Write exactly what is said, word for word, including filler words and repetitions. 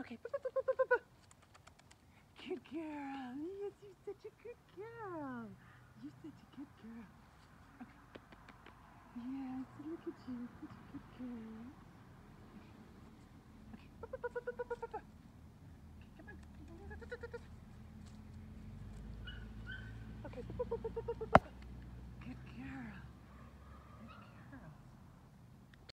Okay. Good girl. Yes, you're such a good girl. You're such a good girl. Okay. Yes, look at you. Such a good girl. Okay. Okay, come on. Okay.